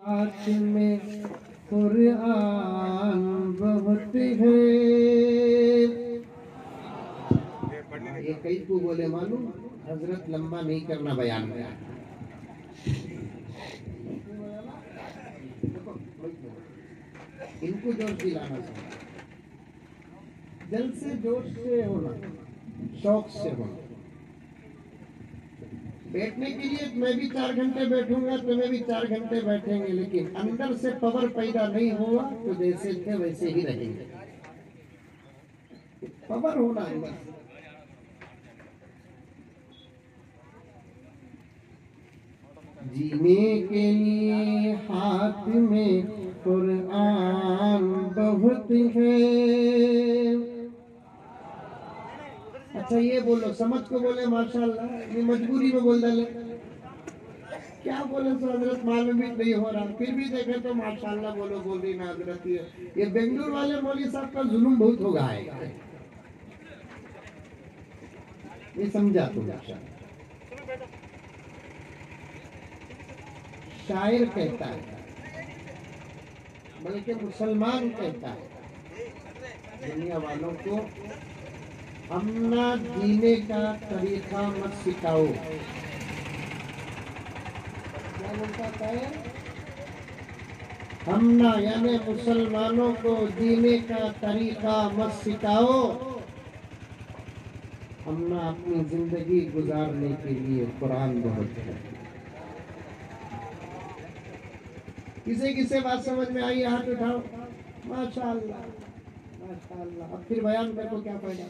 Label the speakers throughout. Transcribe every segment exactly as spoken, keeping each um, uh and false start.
Speaker 1: हाथ में कुरान बहुत है। ये कई को बोले मालूम, हजरत लंबा नहीं करना बयान में। इनको जोश दिलाना चाहिए, जल्द से जोश से होना, शौक से होना। बैठने के लिए मैं भी चार घंटे बैठूंगा, तुम्हें भी चार घंटे बैठेंगे, लेकिन अंदर से पावर पैदा नहीं हुआ तो जैसे थे वैसे ही रहेंगे। पावर होना अंदर। जीने के लिए हाथ में कुरान बहुत है। अच्छा ये बोलो, समझ को बोले माशाल्लाह, ये मजबूरी में बोल डाले। क्या बोले तो हजरत मालूम भी नहीं हो रहा, फिर भी देखे तो माशाल्लाह बोलो, बोल रही ना हजरत। ये ये बेंगलुरु वाले मौली साहब का जुल्म बहुत होगा है, ये समझा तुम। शायर कहता है, बल्कि मुसलमान कहता है दुनिया वालों को, हमना जीने का तरीका मत सिखाओ। क्या बोलता है? हमना यानी मुसलमानों को जीने का तरीका मत सिखाओ, हमना अपनी जिंदगी गुजारने के लिए कुरान बहुत है। किसे किसे बात समझ में आई? हाथ उठाओ। माशाअल्लाह माशाअल्लाह। अब फिर बयान कर को क्या फायदा?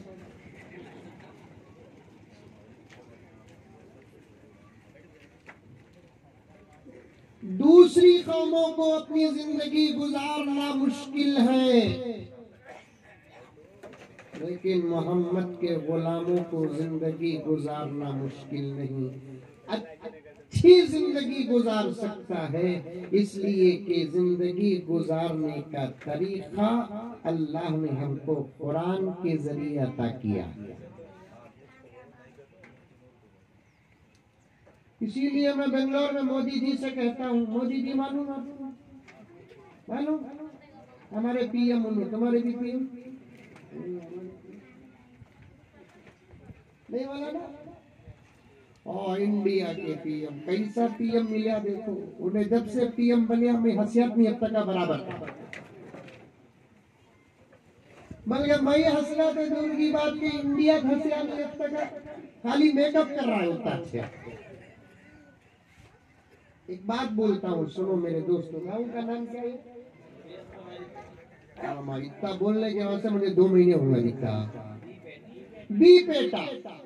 Speaker 1: दूसरी कौमों को अपनी जिंदगी गुजारना मुश्किल है, लेकिन मोहम्मद के गुलामों को जिंदगी गुजारना मुश्किल नहीं, अच्छी जिंदगी गुजार सकता है, इसलिए कि जिंदगी गुजारने का तरीका अल्लाह ने हमको कुरान के जरिए अता किया। इसीलिए मैं बेंगलोर में मोदी जी से कहता हूँ, मोदी जी मालूम आपको, मालूम हमारे पीएम होंगे, तुम्हारे भी पीएम नहीं वाला ना। और इंडिया के पीएम, कैसा पीएम मिला देखो, उन्हें जब से पीएम बने हमें हसीयत नहीं अब तक का बराबर। मगर मैं हंसना तो दूर की बात की, इंडिया हसीयत नहीं अब तक, खाली मेकअप कर रहा है उतना अच्छा। एक बात बोलता हूँ, सुनो मेरे दोस्तों, गाँव का नाम क्या है? हमारी इतना बोलने के वजह से मुझे दो महीने होंगे इतना। बी पेटा,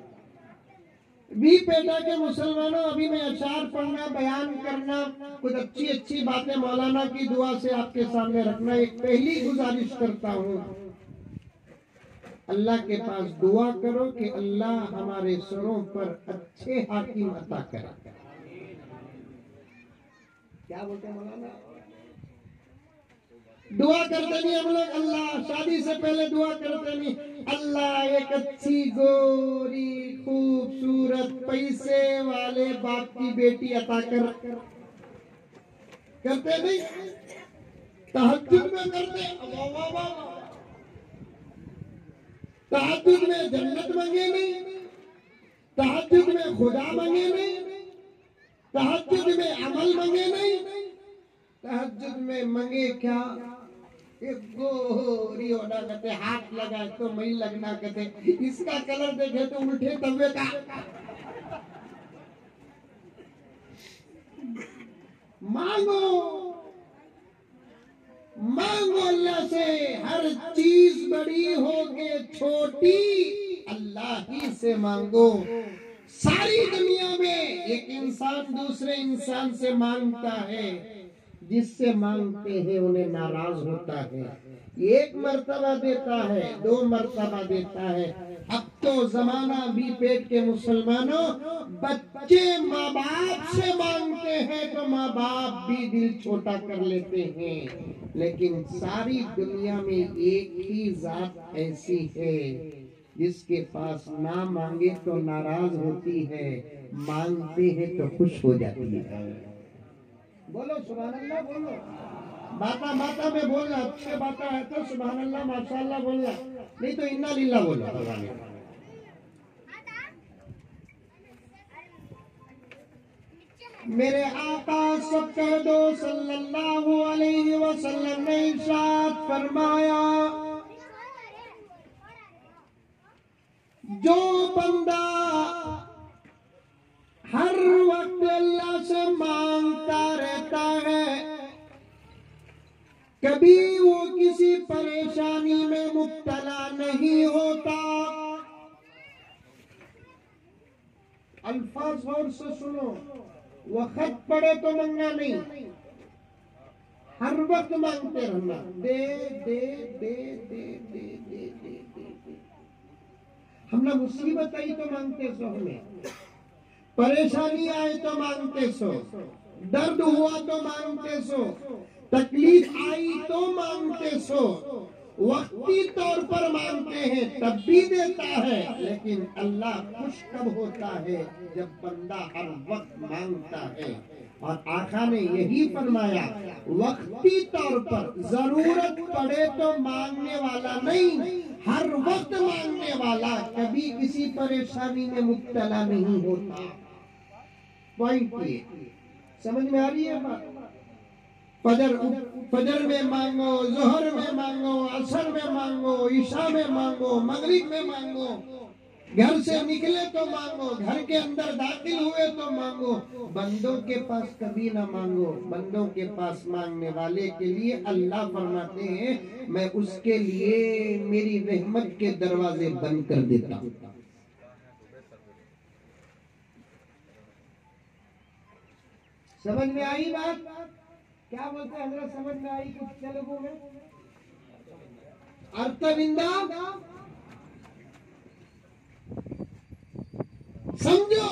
Speaker 1: बी पेटा के मुसलमानों, अभी मैं अशार पढ़ना, बयान करना, कुछ अच्छी अच्छी बातें मौलाना की दुआ से आपके सामने रखना। एक पहली गुजारिश करता हूँ, अल्लाह के पास दुआ करो कि अल्लाह हमारे सरों पर अच्छे हाकिम अता करे। क्या बोलते हैं मौलाना? दुआ करते नहीं हम लोग, अल्लाह शादी से पहले दुआ करते नहीं, अल्लाह एक अच्छी गोरी खूबसूरत पैसे वाले बाप की बेटी अता कर। करते नहीं? तहज्जुद में करते, तहज्जुद में जन्नत मांगे नहीं, तहज्जुद में खुदा मांगे नहीं, तहज्जुद में अमल मांगे नहीं, तहज्जुद में मांगे क्या? एक गोरी होना कहते, हाथ लगाए तो मई लगना कहते, इसका कलर देखे तो उल्टे तवे का। मांगो मांगो अल्लाह से, हर चीज बड़ी हो के छोटी अल्लाह ही से मांगो। सारी दुनिया में एक इंसान दूसरे इंसान से मांगता है, जिससे मांगते हैं उन्हें नाराज होता है। एक मर्तबा देता है, दो मर्तबा देता है। अब तो जमाना भी पेट के मुसलमानों, बच्चे माँ बाप से मांगते हैं तो माँ बाप भी दिल छोटा कर लेते हैं, लेकिन सारी दुनिया में एक ही जात ऐसी है जिसके पास ना मांगे तो नाराज होती है, मांगते हैं तो खुश हो जाती है। बोलो सुभान अल्लाह, बोलो बाता बाता में बोलना, अच्छे बाता है तो सुभान अल्लाह माशाअल्लाह बोलना, नहीं तो इन्ना लिल्लाह बोलो। मेरे आका सब कह दो सल्लल्लाहु अलैहि वसल्लम ने इरशाद फरमाया, जो बंदा हर वक्त अल्लाह से मांगता रहता है, कभी वो किसी परेशानी में मुब्तला नहीं होता। अल्फाज गौर से सुनो, वक्त पड़े तो मांगना नहीं, हर वक्त मांगते रहना, दे दे दे दे दे दे दे दे। हमने मुसीबत आई तो मांगते सो, हमें परेशानी आए तो मांगते सो, दर्द हुआ तो मांगते सो, तकलीफ आई तो मांगते सो, वक्ती तौर पर मांगते हैं तब भी देता है, लेकिन अल्लाह खुश कब होता है, जब बंदा हर वक्त मांगता है। और आका ने यही फरमाया, वक्ती तौर पर जरूरत पड़े तो मांगने वाला नहीं, हर वक्त मांगने वाला कभी किसी परेशानी में मुब्तला नहीं होता। पॉइंट ये समझ में आ रही है बात? फजर फजर में मांगो, जोहर में मांगो, असर में मांगो, ईशा में मांगो, मगरिब में मांगो, घर से निकले तो मांगो, घर के अंदर दाखिल हुए तो मांगो, बंदों के पास कभी ना मांगो। बंदों के पास मांगने वाले के लिए अल्लाह फरमाते हैं, मैं उसके लिए मेरी रहमत के दरवाजे बंद कर देता हूं। समझ में आई बात? क्या बोलते हैं हजरत, समझ में आई कुछ तेलुगु में? अर्थविंदा समझो,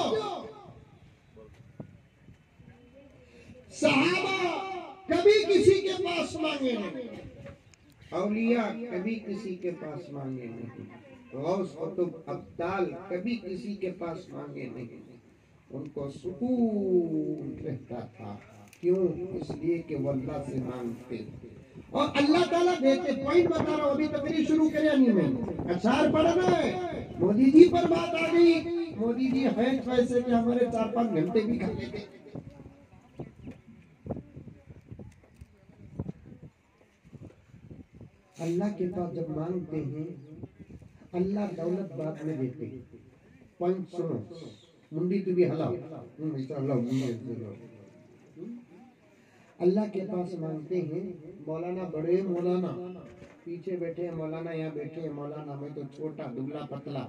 Speaker 1: सहाबा कभी किसी के पास मांगे नहीं, औलिया कभी किसी के पास मांगे नहीं, गौस कुतुब अब्दाल कभी किसी के पास मांगे नहीं, उनको सुकून रहता था। क्यों? इसलिए कि वो अल्लाह से मांगते और अल्लाह ताला देते। पॉइंट बता रहा हूं, अभी तकरीर शुरू करे नहीं, मैं अचार पढ़ना है। मोदी जी पर बात आ गई, मोदी जी है वैसे कि हमारे चार पांच घंटे भी खा लेते। अल्लाह के पास जब मांगते हैं, अल्लाह दौलत बाद में देते। पॉइंट सुनो, मुंडी तो भी हलाओ, अल्लाह के पास मांगते हैं। मौलाना बड़े मौलाना पीछे बैठे हैं, मौलाना यहाँ बैठे हैं, मौलाना मैं तो छोटा दुबला पतला,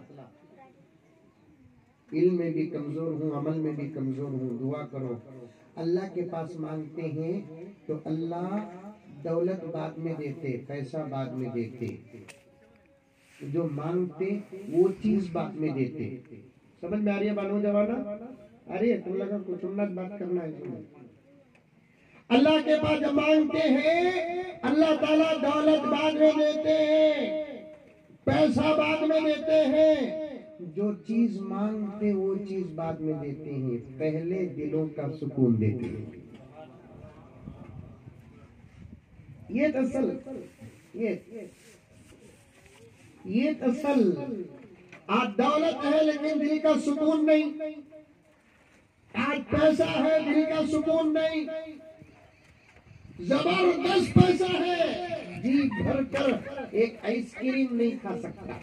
Speaker 1: इल्म में भी कमजोर हूँ, अमल में भी कमजोर हूँ, दुआ करो। अल्लाह के पास मांगते हैं तो अल्लाह दौलत बाद में देते, पैसा बाद में देते, जो मांगते वो चीज बाद में देते। समझ में आ रही है बानो जवाना? अरे तुम लगा कुछ उन्नत बात करना है। अल्लाह के पास जब मांगते हैं, अल्लाह ताला दौलत बाद में देते हैं, पैसा बाद में देते हैं, जो चीज मांगते वो चीज बाद में देते हैं, पहले दिलों का सुकून देते हैं। ये असल ये ये असल आज दौलत है लेकिन दिल का सुकून नहीं, आज पैसा है दिल का सुकून नहीं, जबरदस्त पैसा है, जी भर कर एक आइसक्रीम नहीं खा सकता।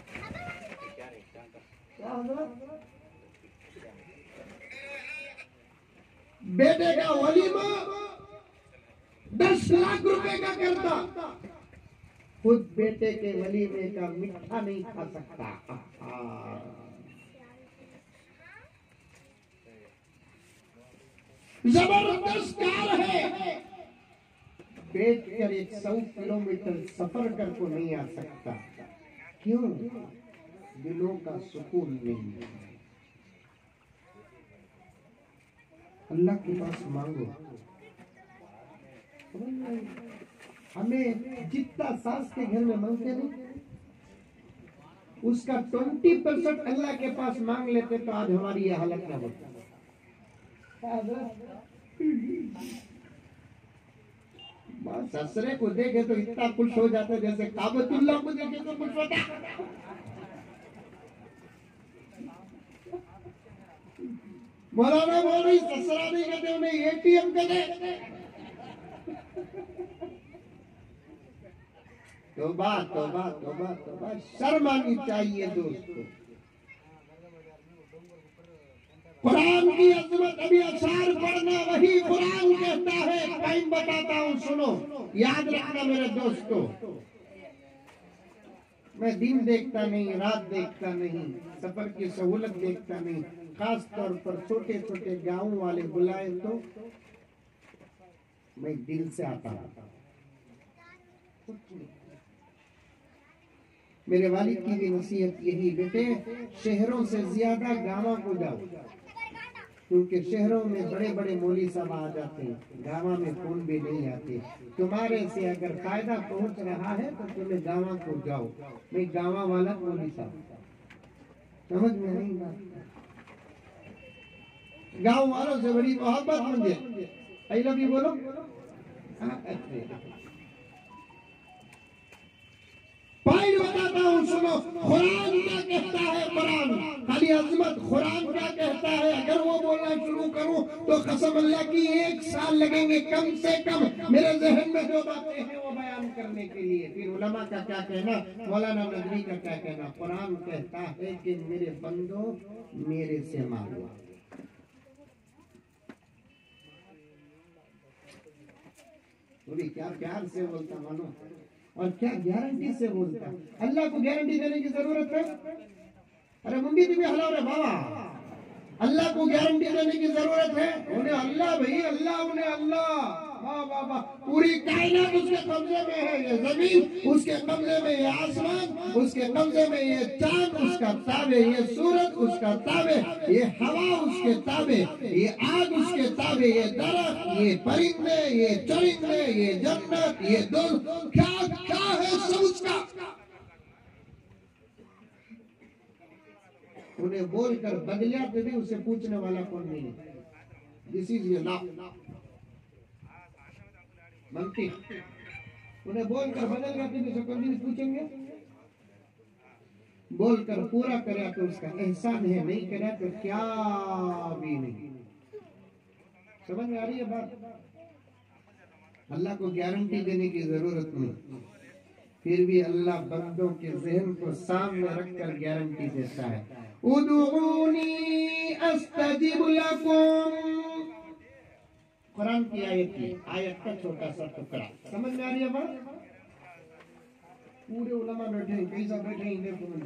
Speaker 1: बेटे का वलीमा दस लाख रुपए का करता, खुद बेटे के वलीमे का मिठा नहीं खा सकता। जबरदस्त कार है, बैठ कर एक सौ किलोमीटर सफर कर को नहीं आ सकता। क्यों? दिलों का सुकून नहीं। अल्लाह के पास मांगो। हमें जितना सास के घर में मांगते नहीं, उसका ट्वेंटी परसेंट अल्लाह के पास मांग लेते तो आज हमारी यह हालत ना होती। ससुरे को देखे तो इतना खुश हो जाता जैसे काबतुल्लाह को देखे तो खुश होता। मौलाना बोल रही ससुरा नहीं कहते, उन्हें एटीएम कहते। तौबा तौबा तौबा तौबा, शर्म आनी चाहिए दोस्तों। कुरान की अजमत, अभी अशार पढ़ना, वही कुरान कहता है। टाइम बताता हूँ, सुनो, याद रखना मेरे दोस्तों। मैं दिन देखता नहीं, रात देखता नहीं, सफर की सहूलत देखता नहीं, खास तौर पर छोटे छोटे गांव वाले बुलाए तो मैं दिल से आता हूँ। मेरे वालिद की भी नसीहत यही, बेटे शहरों से ज्यादा गांवों को जाओ, क्योंकि शहरों में बड़े बड़े मौली साहब आ जाते हैं, गांव में कौन भी नहीं आते। तुम्हारे से अगर फायदा पहुंच रहा है तो तुम्हें गांव को जाओ। मैं गांव वाला मौली साहब, समझ में नहीं बात। गांव वालों से बड़ी मोहब्बत मुझे, आई लव यू बोलो। पॉइंट बताता हूँ, सुनो। कुरान क्या कहता है? कुरान खाली अजमत, कुरान क्या कहता है? अगर वो बोलना शुरू करूं तो कसम अल्लाह की एक साल लगेंगे कम से कम मेरे जहन में जो बातें हैं वो बयान करने के लिए। फिर उलमा का क्या कहना, मौलाना नदवी का क्या कहना। कुरान कहता है कि मेरे बंदो मेरे से मांगो। बोली क्या प्यार से बोलता मानो, और क्या गारंटी से बोलता। अल्लाह को गारंटी देने की जरूरत है? अरे मुंडी भी हलाओ रे बाबा, अल्लाह को गारंटी देने की जरूरत है? उन्हें अल्लाह भाई अल्लाह, उन्हें अल्लाह, वाह वाह वाह। पूरी कायनात उसके कब्जे में है, ये जमीन उसके कब्जे में, ये आसमान उसके कब्जे में, ये चांद उसका ताबे, ये सूरज उसका ताबे, ये हवा उसके ताबे, ये आग उसके ताबे, ये दरख्त, ये परिंदे, ये चरिंदे, ये जन्नत, ये दुल, क्या क्या है सब उसका। उन्हें बोलकर बदलिया तो भी उसे पूछने वाला कौन नहीं है। दिस इज ये लॉ मनती। उन्हें बोलकर बदल गया तो भी कभी नहीं पूछेंगे। बोलकर पूरा करे तो उसका एहसान है, नहीं करे तो क्या भी नहीं। समझ में आ रही है बात? अल्लाह को गारंटी देने की जरूरत नहीं, फिर भी अल्लाह बंदों के जहन को सामने रखकर गारंटी देता है। उदूनी अस्तजिब लकुम, कुरान की आयत की आयत का छोटा सा टुकड़ा। समझ में आ रही है बात? पूरे उलमा बैठे हैं, कैसा बैठे हैं देखो मुझे।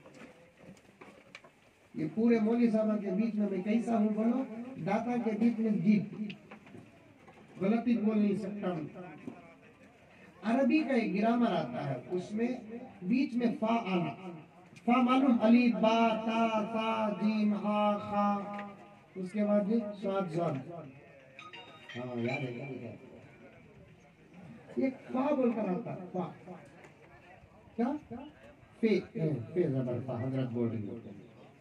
Speaker 1: ये पूरे मौली साहब के बीच में मैं कैसा हूँ बोलो? दाता के बीच में जीप, गलती बोल नहीं सकता हूँ। अरबी का एक ग्रामर आता है, उसमें बीच में फा आना। फा मालूम, अली बा ता सा जीम हा खा, उसके बाद स्वाद स्वाद। हाँ याद है, याद है। एक फा बोलकर आता है, फा क्या फे फे जबर फा, हजरत बोल रही है।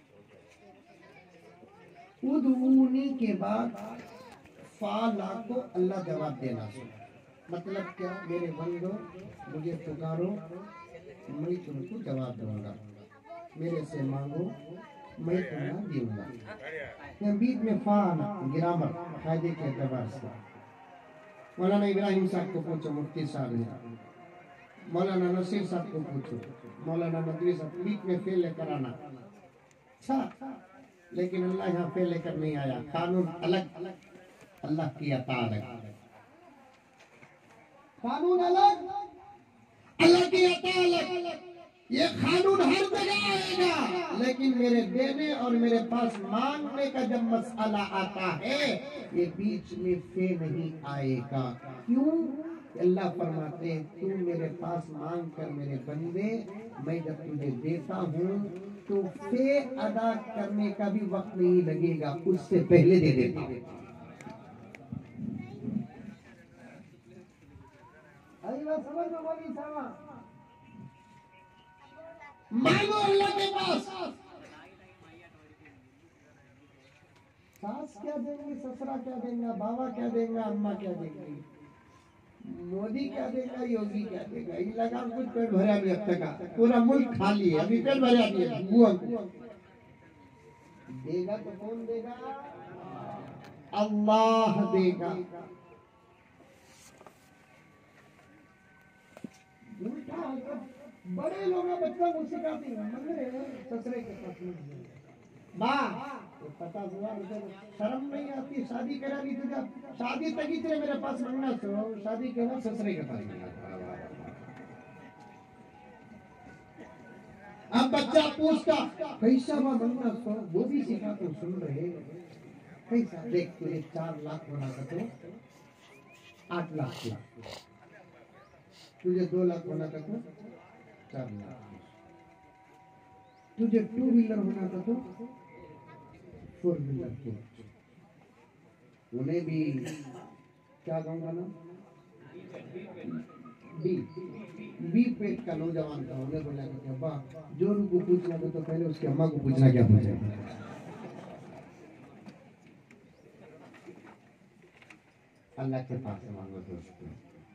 Speaker 1: उदूनी के बाद फा ला को अल्लाह जवाब देना। मतलब क्या? मेरे बंदो मुझे पुकारो, मैं तुमको जवाब दूंगा, मेरे से मांगो, मैं तुम्हें दूंगा। बीच में फा आना ग्रामर फायदे के एतबार से। मौलाना इब्राहिम साहब को पूछो, मुफ्ती साहब ने, मौलाना नसीर साहब को पूछो, मौलाना नदवी साहब, बीच में फेल लेकर आना। अच्छा, लेकिन अल्लाह यहाँ फेल लेकर नहीं आया। कानून अलग, अल्लाह की अता अलग। कानून अलग, अल्लाह की अता अलग। ये कानून हर जगह आएगा, लेकिन मेरे देने और मेरे पास मांगने का जब मसला आता है, ये बीच में फे नहीं आएगा। क्यों? अल्लाह फरमाते हैं, तू मेरे पास मांग कर मेरे बंदे, मैं जब तुझे देता हूँ तो फे अदा करने का भी वक्त नहीं लगेगा, उससे पहले दे देता हूँ। मांगो अल्लाह के पास। सास क्या देंगे, ससुरा क्या देंगे, बाबा क्या देंगे, अम्मा क्या देंगे। मोदी क्या देगा, योगी क्या देगा, इन लगा कुछ पेट भरा भी अब तक पूरा मुल्क खाली है, अभी पेट भरा भी है। वो देगा तो कौन देगा? अल्लाह देगा। बड़े लोग बच्चा मुझसे कहते हैं ससुरे के पास पचास हजार रुपये, शर्म नहीं आती? शादी करा दी तुझे, शादी तक ही तेरे मेरे पास मंगना, सो शादी के बाद ससुरे के पास मंगना। अब बच्चा पूछता कैसा बा मंगना, सो वो भी सीखा तो सुन रहे कैसा, देख तुझे चार लाख बना तो आठ लाख, तुझे दो लाख बना तो चार लाख, तुझे टू व्हीलर बना तो फोर व्हीलर को, उन्हें भी क्या कहूँगा ना, बी बी पेट का नौजवान था, उन्हें बोला कि अब्बा जो उनको पूछना था तो पहले उसके अम्मा को पूछना क्या पूछे। अल्लाह के पास मांगो दोस्तों।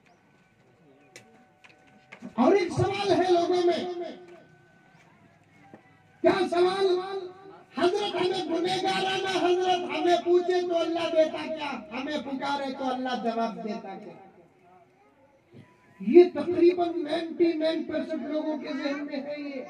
Speaker 1: और एक सवाल है लोगों में, क्या सवाल? हजरत हमें गुनहगाराना हजरत हमें पूछे तो अल्लाह देता क्या, हमें पुकारे तो अल्लाह जवाब देता क्या? ये तकरीबन निन्यानवे परसेंट लोगों के जहन में है। ये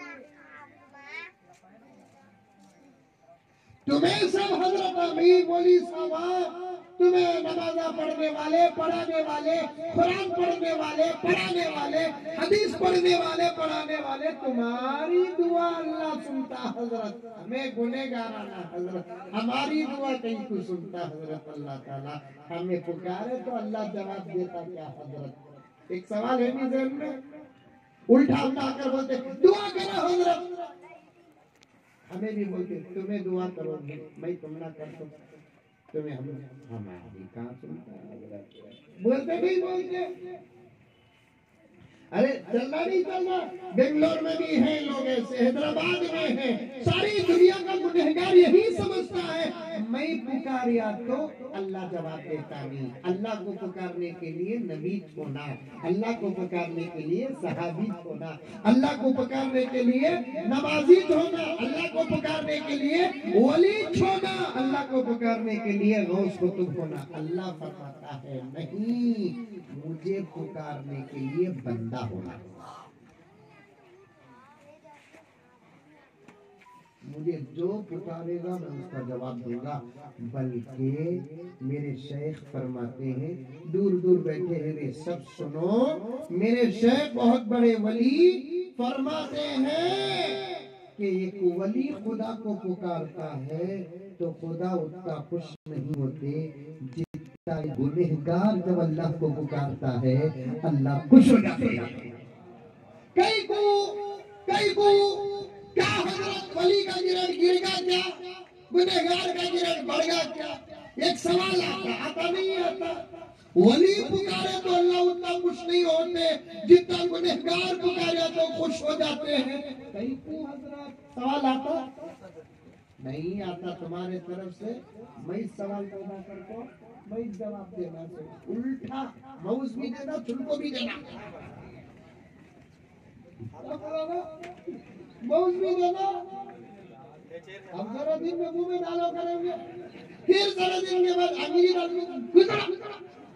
Speaker 1: तुम्हें सब हजरत अमीर बोली साहब, तुम्हें नमाजा पढ़ने वाले, पढ़ाने वाले, कुरान पढ़ने वाले, पढ़ाने वाले, हदीस पढ़ने वाले, पढ़ाने वाले, तुम्हारी दुआ अल्लाह सुनता हजरत, हमें गुनहगाराना हजरत हमारी दुआ कहीं को सुनता हजरत अल्लाह ताला, हमें पुकारे तो अल्लाह जवाब देता क्या हजरत? एक सवाल है नहीं जहन में, उल्टा उल्टा कर बोलते दुआ करो हजरत, हमें भी बोलते तुम्हें दुआ करोगे, मैं तुम ना कर तो तुम्हें हम हमारी कहाँ सुनता है, बोलते नहीं बोलते। अरे चलना नहीं चलना, बेंगलोर में भी है लोग ऐसे, हैदराबाद में है, सारी दुनिया का गुनहगार यही समझता है मैं पुकारिया तो अल्लाह जवाब देता नहीं। अल्लाह को पुकारने के लिए नबी छोड़ना, अल्लाह को पुकारने के लिए सहाबी छोड़ना, अल्लाह को पुकारने के लिए नमाजी छोड़ना, अल्लाह को पुकारने के लिए वली छोड़ना, अल्लाह को पुकारने के लिए गौस कुतुब होना। अल्लाह फरमाता है नहीं, मुझे पुकारने के लिए बंदा होना, मुझे जो पुकारेगा मैं उसका जवाब दूंगा। बल्कि मेरे शेख फरमाते हैं, दूर दूर बैठे हैं वे सब सुनो, मेरे शेख बहुत बड़े वली फरमाते हैं कि एक वली खुदा को पुकारता है तो खुदा उतना खुश नहीं होते जितना गुनहगार जब अल्लाह को पुकारता है अल्लाह खुश हो जाते हैं। कई को कई को क्या हजरत वली का गिरन गिरेगा क्या, गुनहगार का गिरन बढ़ेगा क्या? एक सवाल आता आता नहीं आता। वली पुकारे तो अल्लाह उतना खुश नहीं होते जितना गुनहगार पुकारे तो खुश हो जाते हैं। कहीं को हजरत सवाल आता नहीं आता तुम्हारे तरफ से, मैं सवाल पैदा करता हूँ, मैं जवाब देना से उल्टा मौज भी देना, तुमको भी देना, मौज भी देना। अब जरा दिन में मुंह में डालो करेंगे, फिर जरा दिन के बाद अमीरी डालेंगे।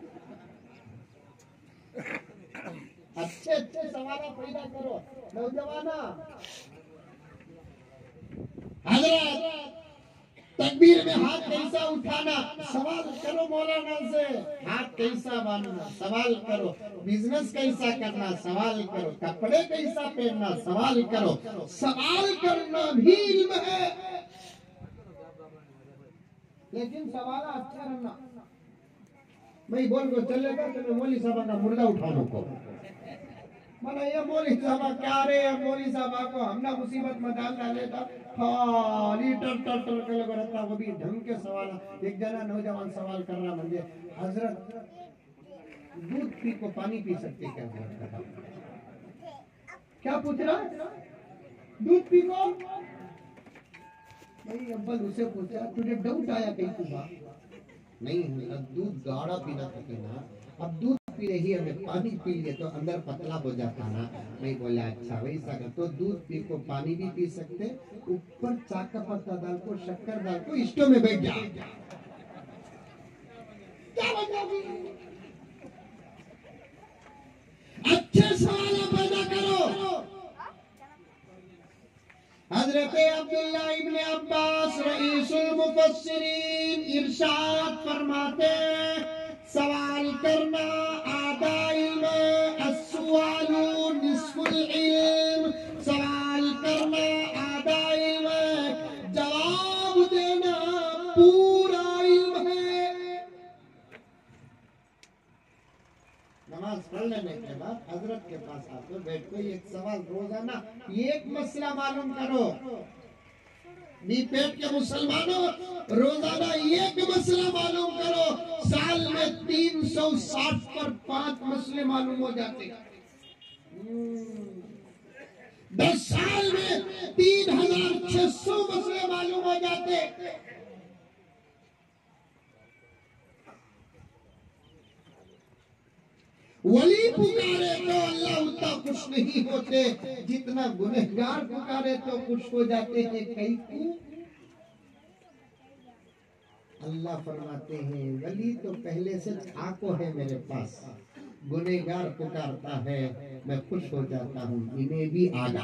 Speaker 1: अच्छे अच्छे सवाल पैदा करो नौजवाना। हजरत तकबीर में हाथ कैसा उठाना सवाल करो, मौलाना से हाथ कैसा बांधना सवाल करो, बिजनेस कैसा करना सवाल करो, कपड़े कैसा पहनना सवाल करो। सवाल करना भी इल्म है, लेकिन सवाल अच्छा करना। मैं बोल को चलेगा तो मौली साहब का मुर्दा उठाने को माना, ये मौली साहब क्या रे, मौली साहब को हमने मुसीबत में डाल डाले था, खाली टर टर टर कर लगा रहता, वो भी ढंग के सवाल। एक जना नौजवान सवाल कर रहा मुझे, हजरत दूध पी को पानी पी सकते क्या? क्या पूछ रहा? दूध पी को? नहीं अब्बल उसे पूछा तुझे डाउट आया कहीं को? नहीं दूध गाढ़ा पीना था ना, अब दूध पी रही है, हमें पानी पी लिए तो अंदर पतला हो जाता ना। मैं बोला अच्छा वैसा कर, तो दूध पी को पानी भी पी सकते, ऊपर चाक का पत्ता डाल को शक्कर डाल को स्टोव में बैठ जाओ, क्या बताओगी? अच्छे सवाल पैदा करो। हजरत अब्दुल्ला इब्ने अब्बास रईसुल मुफस्सिरीन इरशाद फरमाते सवाल करना आधा इल्म, अस्सुआलु निस्फुल इल्म। सवाल करना आधा इल्म, जवाब देना पूरा इल्म है। नमाज पढ़ लेने के बाद हजरत के पास आकर बैठ को एक सवाल रोजाना एक मसला मालूम करो। पेट के मुसलमानों रोजाना एक मसला मालूम करो, साल में तीन सौ साठ पर पांच मसले मालूम हो जाते। दस साल में तीन हजार छह सौ मसले मालूम हो जाते। वली पुकारे तो अल्लाह उतना खुश नहीं होते जितना गुनहगार पुकारे तो खुश हो जाते हैं। कई को अल्लाह फरमाते हैं वली तो पहले से ठाको है मेरे पास, गुनहगार पुकारता है मैं खुश हो जाता हूँ, इन्हें भी आगा।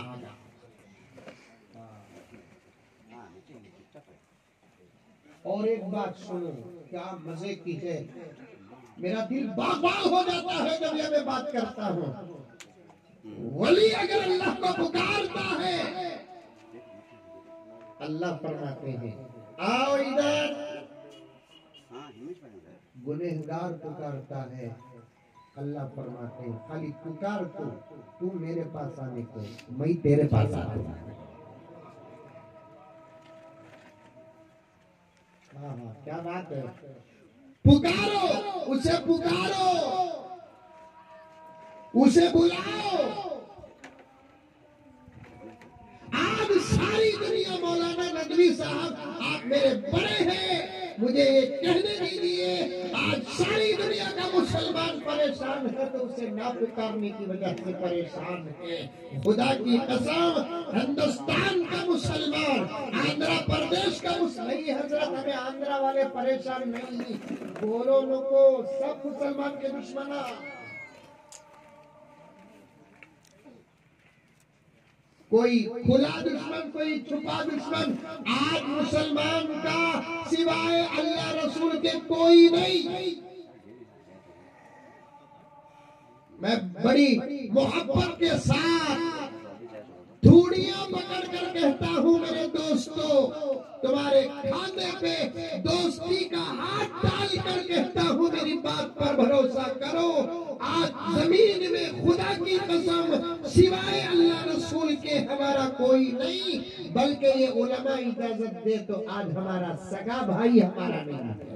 Speaker 1: और एक बात सुनो, क्या मजे की है, मेरा दिल बाग-बाग हो जाता है जब ये मैं बात करता हूँ। वली अगर अल्लाह को पुकारता है, अल्लाह फरमाते हैं आओ इधर। गुनहगार पुकारता है, अल्लाह फरमाते हैं खाली पुकार तो तू मेरे पास आने को, मैं तेरे पास आता हूँ। हाँ हाँ क्या बात है, पुकारो उसे, पुकारो उसे, बुलाओ। आज सारी दुनिया, मौलाना नदवी साहब आप मेरे बड़े हैं, मुझे ये कहने दीजिए, आज सारी दुनिया का मुसलमान परेशान है तो उसे ना पुकारने की वजह से परेशान है। खुदा की कसम हिंदुस्तान का मुसलमान, आंध्र प्रदेश का मुसलमान, हजरत हमें आंध्र वाले परेशान नहीं, बोलो लोगो सब मुसलमान के दुश्मना। कोई खुला दुश्मन, कोई छुपा दुश्मन, आज मुसलमान का सिवाय अल्लाह रसूल के कोई नहीं। मैं बड़ी मोहब्बत के साथ धूड़ियां पकड़ कर कहता हूँ मेरे दोस्तों, तुम्हारे खाने पे दोस्ती का हाथ डाल कर कहता हूँ मेरी बात पर भरोसा करो। आज जमीन में खुदा की कसम सिवाय अल्लाह रसूल के हमारा कोई नहीं, बल्कि ये उलमा इजाजत दे तो आज हमारा सगा भाई हमारा नहीं है।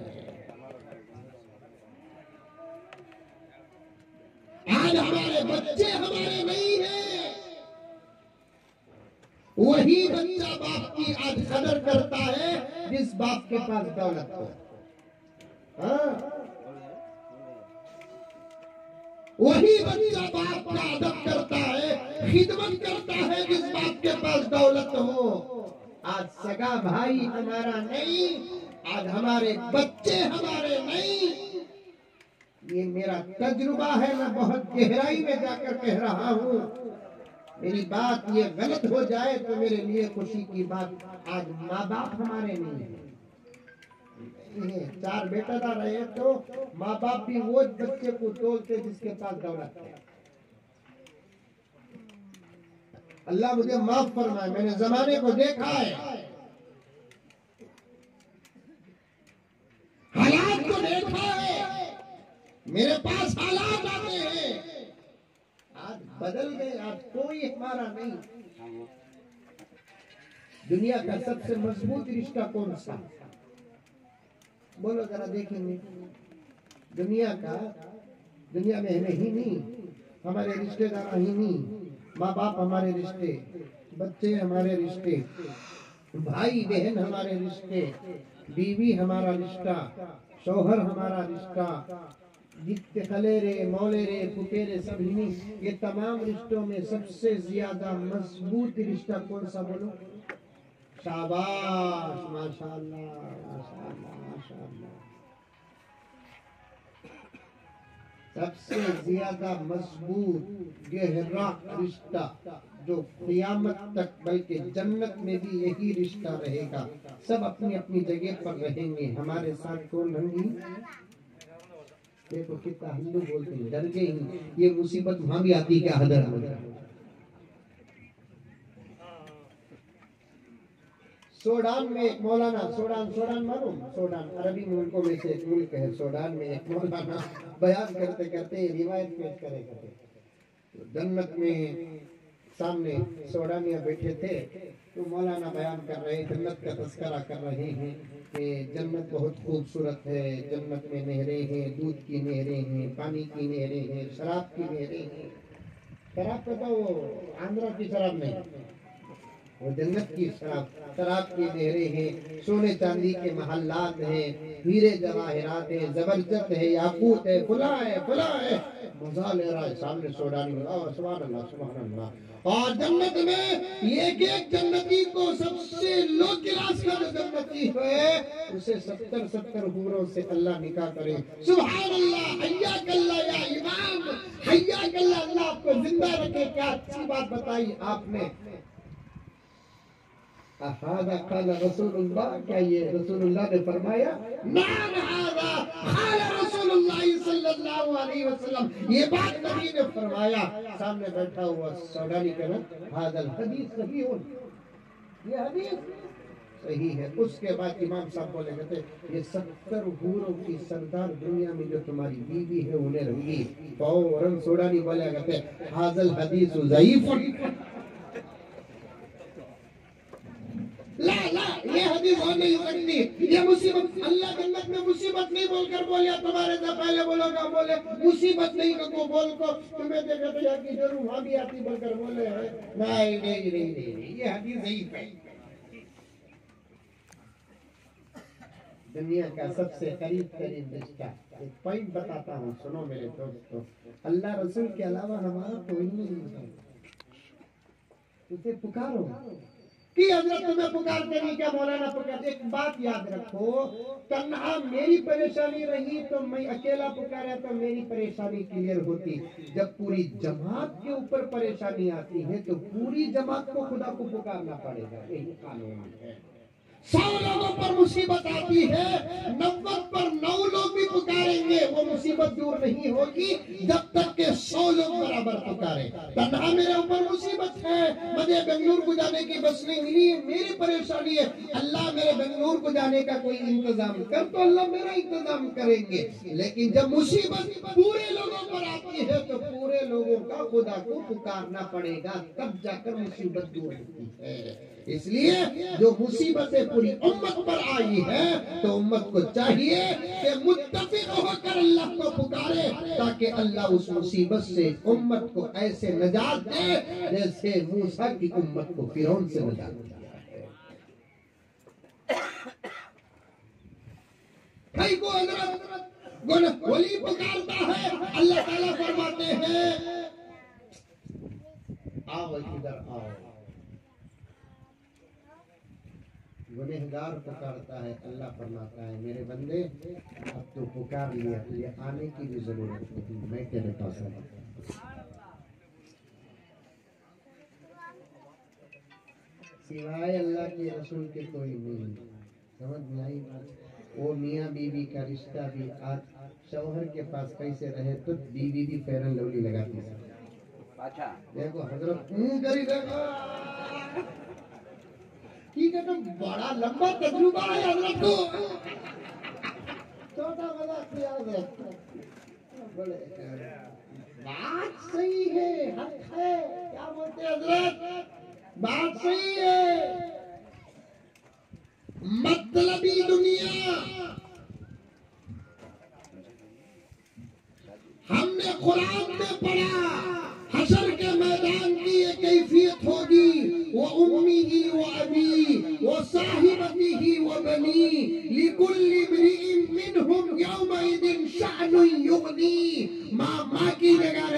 Speaker 1: आज हमारे बच्चे हमारे नहीं हैं। वही बच्चा बाप की आज कदर करता है जिस बाप के पास दौलत हो। हाँ? वही बच्चा बाप का अदब करता है, खिदमत करता है जिस बाप के पास दौलत हो। आज सगा भाई हमारा नहीं, आज हमारे बच्चे हमारे नहीं। ये मेरा तजुर्बा है, मैं बहुत गहराई में जाकर कह रहा हूँ। मेरी बात ये गलत हो जाए तो मेरे लिए खुशी की बात, आज माँ बाप हमारे नहीं है। चार बेटा रहे तो माँ बाप भी वो बच्चे को तोलते जिसके पास दौलत है। अल्लाह मुझे माफ फरमाए, मैंने जमाने को देखा है, हालात को देखा है, मेरे पास हालात आते हैं। आज बदल गए, आज कोई हमारा नहीं। दुनिया का सबसे मजबूत रिश्ता कौन सा, बोलो जरा देखेंगे। दुनिया का, दुनिया में हमें ही नहीं, हमारे रिश्तेदार ही नहीं, माँ बाप हमारे रिश्ते, बच्चे हमारे रिश्ते, भाई बहन हमारे रिश्ते, बीवी हमारा रिश्ता, शौहर हमारा रिश्ता, जितने खलेरे मौलेरे फुफेरे सब नहीं, ये तमाम रिश्तों में सबसे ज्यादा मजबूत रिश्ता कौन सा बोलो? शाबाश, माशाअल्लाह माशाअल्लाह माशाअल्लाह। सबसे ज्यादा मजबूत गहरा रिश्ता जो क़यामत तक बल्कि जन्नत में भी यही रिश्ता रहेगा। सब अपनी अपनी जगह पर रहेंगे। हमारे साथ कौन रहेंगी? देखो कितना हिंदू बोलते हैं, डर गए ही ये मुसीबत वहां भी आती क्या हदर। सूडान में एक मौलाना, सूडान सूडान मालूम, सूडान अरबी मुल्कों में से एक मुल्क है। सूडान में एक मौलाना बयान करते करते रिवायत पेश करे करते, तो जन्नत में सामने सूडानिया बैठे थे, तो मौलाना बयान कर रहे, जन्नत का तस्करा कर रहे हैं कि जन्नत बहुत खूबसूरत है, जन्नत में नहरें हैं, दूध की नहरें हैं, पानी की नहरें हैं, शराब की नहरें हैं। शराब का तो वो आंध्रा की शराब नहीं, वो जन्नत की शराब, शराब की नहरें हैं, सोने चांदी के महल्लात हैं, हीरे जवाहिरात हैं, जबरदस्त है, याकूत है, फुला है फुला है, मजा ले रहा है सामने सूडानी में। सुभान अल्लाह सुभान अल्लाह। और जन्नत में एक एक जन्नती को सबसे लो क्लास का जो जन्नती है उसे सत्तर सत्तर हूरों से अल्लाह निकाह करे। सुभान अल्लाह, हय्या कल्ला या इमाम, हय्या कल्ला, अल्लाह आपको जिंदा रखे। क्या अच्छी बात बताई आपने। हादा काला रसूलुल्लाह, क्या ये रसूलुल्लाह ने फरमाया? नाम हादा काला रसूलुल्लाह सल्लल्लाहु अलैहि वसल्लम, ये बात नबी ने फरमाया। सामने बैठा हुआ सूडानी कहना हादल हदीस सही हो, ये हदीस सही है। उसके बाद इमाम साहब बोले कहते, ये सत्तर हूरों की सरदार दुनिया में जो तुम्हारी बीवी है उन्हें रंगी। फौरन सूडानी बोले कहते हादल हदीस ज़ईफ, ला ला ये हदीस हो नहीं सकती, ये मुसीबत। अल्लाह जन्नत में मुसीबत नहीं बोलकर बोलिया तुम्हारे से पहले बोलोगा, बोले मुसीबत नहीं को बोल को तुम्हें देखा तो यहाँ की जरूर वहां भी आती बोलकर बोले है। नहीं नहीं नहीं नहीं, ये हदीस सही है। दुनिया का सबसे करीब करीब रिश्ता, एक पॉइंट बताता हूँ, सुनो मेरे दोस्तों। अल्लाह रसूल के अलावा हमारा कोई नहीं है। उसे पुकारो कि हजरत तुम्हें पुकारते नहीं क्या मौलाना पुकारते। एक बात याद रखो, तन्हा मेरी परेशानी रही तो मैं अकेला पुकारा तो मेरी परेशानी क्लियर होती। जब पूरी जमात के ऊपर परेशानी आती है तो पूरी जमात को खुदा को पुकारना पड़ेगा, यही कानून है। सौ लोगों पर मुसीबत आती है, नब्बे पर नौ लोग भी पुकारेंगे, वो मुसीबत दूर नहीं होगी जब तक के सौ लोग बराबर पुकारे। तन्हा मेरे ऊपर मुसीबत है, मुझे बेंगलुरु को जाने की बस नहीं मिली, मेरी परेशानी है, अल्लाह मेरे बेंगलुरु को जाने का कोई इंतजाम कर, तो अल्लाह मेरा इंतजाम करेंगे। लेकिन जब मुसीबत पूरे लोगों पर आती है तो पूरे लोगों का खुदा को पुकारना पड़ेगा, तब जाकर मुसीबत दूर होती है। इसलिए जो मुसीबतें पूरी उम्मत पर आई है तो उम्मत को चाहिए कि मुत्तफिक होकर अल्लाह को पुकारे, ताकि अल्लाह उस मुसीबत से उम्मत को ऐसे नजात दे जैसे मूसा की उम्मत को फिरौन से नजात दिया है। कई को हजरत वली पुकारता है, अल्लाह ताला फरमाते हैं आओ इधर आओ। गुनहगार पुकारता है, अल्लाह फरमाता है मेरे बंदे अब तो पुकार लिया, ये आने की भी जरूरत नहीं, मैं तेरे पास आया। सिवाय अल्लाह के रसूल के कोई नहीं। समझ में आई बात। वो मियाँ बीवी का रिश्ता भी आज शौहर के पास कैसे रहे तो बीवी भी फेरन लवली लगाती है। अच्छा देखो हजरत करी देखो ठीक है, तो बड़ा लंबा तजुर्बा है हजरत को, छोटा मजाक किया हजरत। बोले बात सही है, हक है, क्या बोलते हजरत, बात सही है। मतलबी दुनिया, हमने कुरान में पढ़ा हशर के मैदान की ये कैफियत होगी, वो उम्मी ही वो अबी वो साहिबती ही वो बनी लिकुल्ली इम्रिइन मिनहुम यौमइदिन शाअनुन युगनी, माँ माँ की जगह